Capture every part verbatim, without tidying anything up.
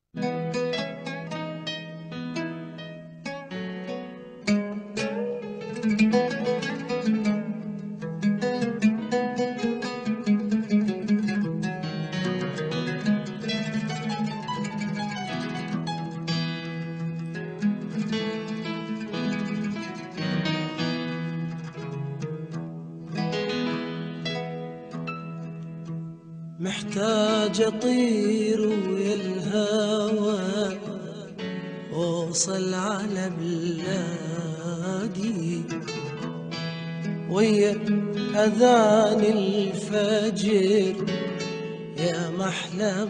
محتاج أطير ويا الهوى وأوصل على بلادي، ويا أذان الفجر يا محلى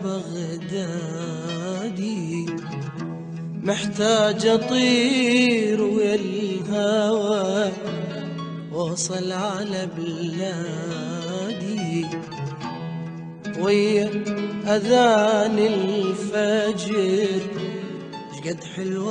بغدادي. محتاج أطير ويا الهوى وأوصل على بلادي، ويا أذان الفجر شقد حلوة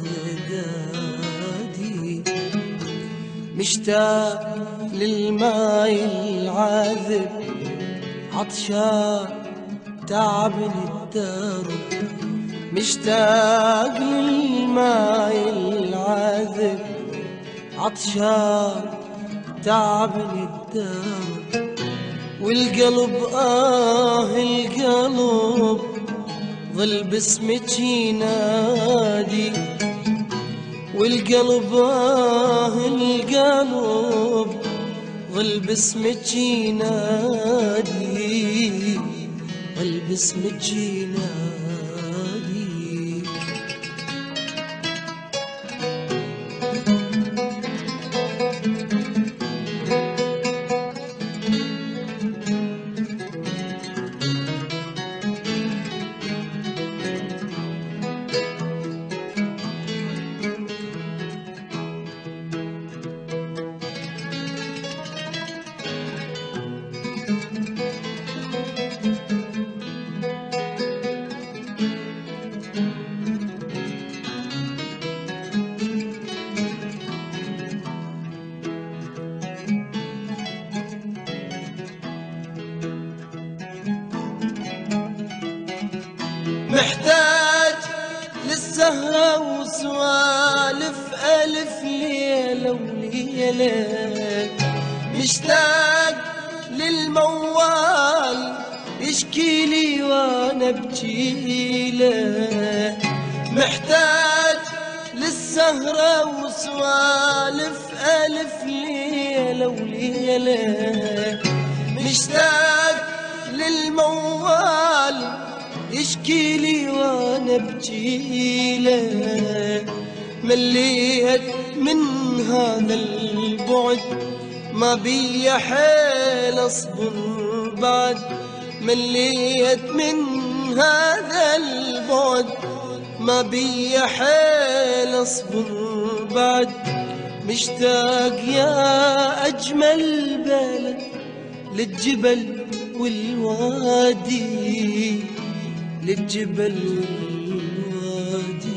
بغدادي. مشتاق للماي العذب عطشان تعبني الدرب، مشتاق للماي العذب عطشان تعبني الدرب. والقلب آه القلب ظل باسمك ينادي، والقلب آه القلب ظل باسمك ينادي، ظل باسمك ينادي. محتاج للسهرة وسوالف ألف ليلة وليلة، مشتاق للموال يشكي لي وانا بجيله. محتاج للسهرة وسوالف ألف ليلة وليلة، مشتاق للموال يشكي لي وانا بجيله. مليت من هذا البعد ما بي حيل اصبر بعد، مليت من هذا البعد ما بي حيل اصبر بعد. مشتاق يا اجمل بلد للجبل والوادي، للجبل والوادي.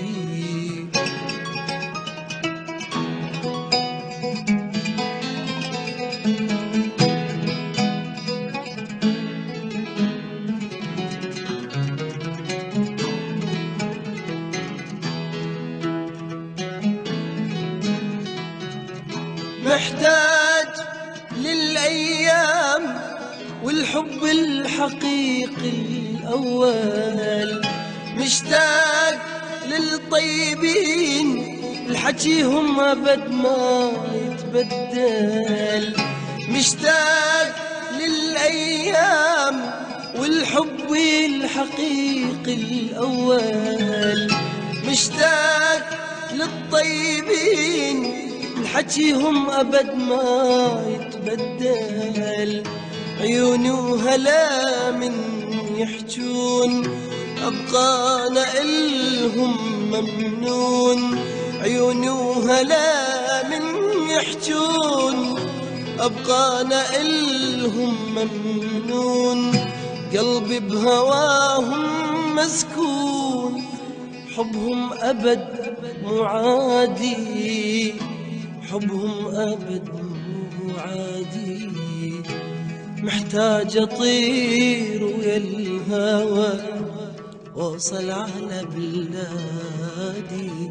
محتاج للأيام والحب الحقيقي الأول، مشتاق للطيبين الحكيهم أبد ما يتبدل. مشتاق للأيام والحب الحقيقي الأول، مشتاق للطيبين الحكيهم أبد ما يتبدل. عيوني وهلا من يحجون أبقى أنا إلهم ممنون، عيوني وهلا من يحجون أبقى أنا إلهم ممنون. قلبي بهواهم مسكون حبهم أبد مو عادي، حبهم أبد مو عادي. محتاج أطير ويا الهوى وصل على بلادي،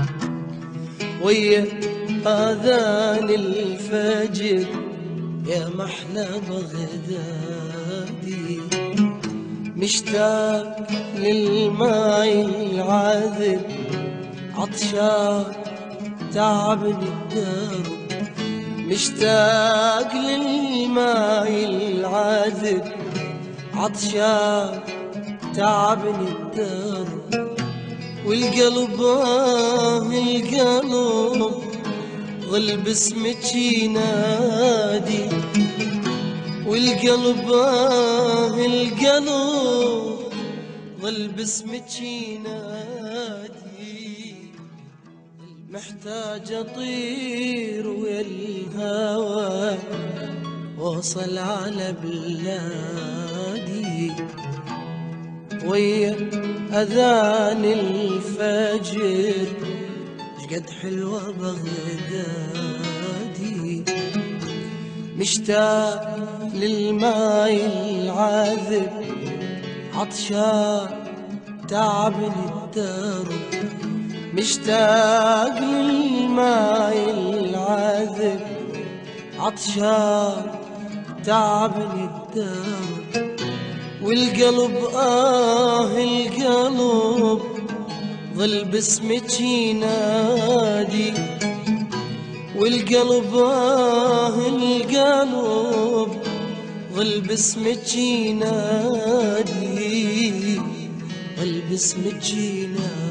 ويا آذان الفجر يا محلى بغدادي، مشتاق للماي العذب عطشان تعبني الدرب، مشتاق للماي العذب عطشان تعبني الدرب، والقلب آه القلب ظل باسمك ينادي، والقلب آه القلب ظل باسمك ينادي، محتاج اطير ويا الهوى وصل على بلادي، ويا اذان الفجر شقد حلوة بغدادي، مشتاق للماي العذب عطشان تعبني الدرب، مشتاق للماي العذب عطشان تعبني الدرب، والقلب آه القلب ظل باسمك ينادي، والقلب آه القلب ظل باسمك ينادي، ظل باسمك ينادي.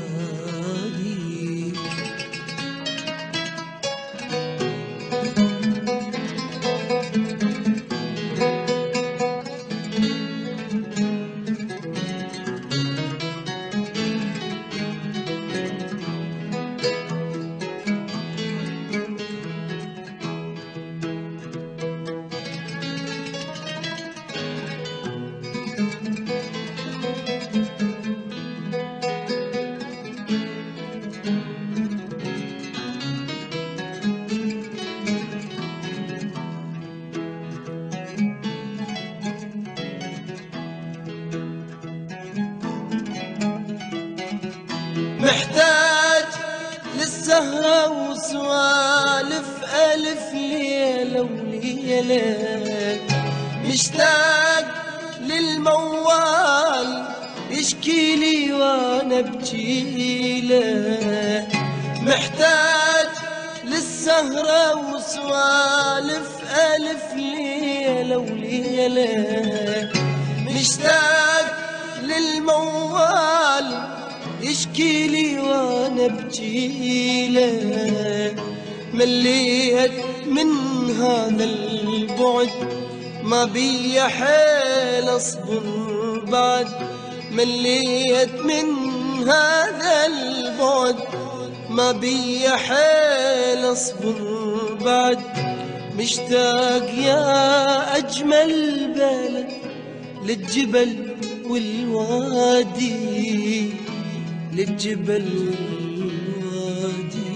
محتاج للسهرة وسوالف ألف ليلة وليلة، مشتاق للموال يشكي لي وانا بجيله، محتاج للسهرة وسوالف ألف ليلة وليلة، مشتاق للموال يشكي لي وانا بجيله، مليت من هذا البعد ما بي حيل اصبر بعد، مليت من هذا البعد ما بي حيل اصبر بعد، مشتاق يا اجمل بلد للجبل والوادي، للجبل والوادي.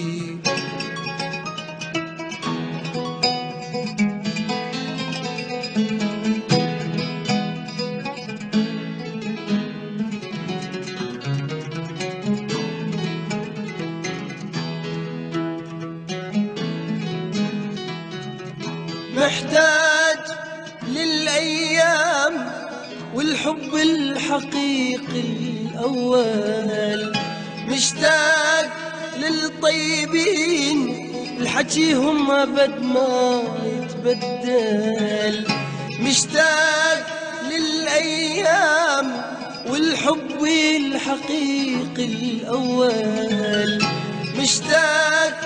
محتاج للأيام والحب الحقيقي الأول، مشتاق للطيبين الحكيهم أبد ما يتبدل، مشتاق للأيام والحب الحقيقي الأول، مشتاق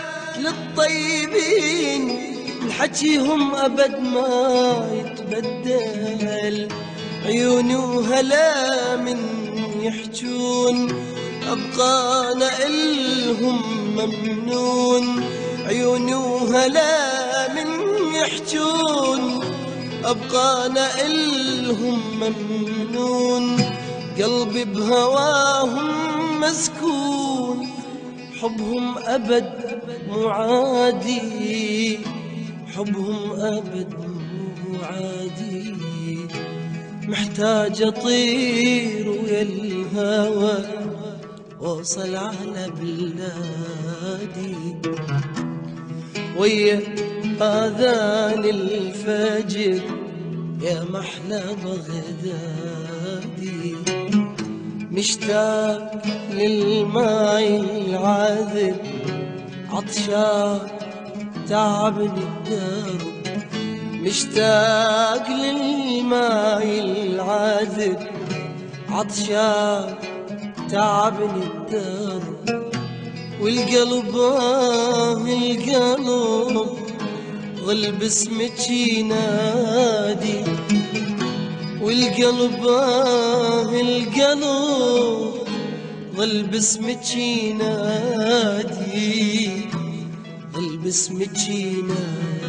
للطيبين الحكيهم أبد ما يتبدل، عيوني وهلا من يحجون أبقى أنا إلهم ممنون، عيوني وهلا من يحجون أبقى أنا إلهم ممنون، قلبي بهواهم مسكون حبهم أبد مو عادي، حبهم أبد مو عادي، محتاج أطير ويا الهوى وأوصل على بلادي، ويا آذان الفجر يا محلى بغدادي. مشتاق للماي العذب عطشان تعبني الدرب، مشتاق للماي العذب عطشان تعبني الدرب. والقلب آه القلب ظل باسمك ينادي، والقلب آه القلب ظل باسمك ينادي، ظل باسمك ينادي.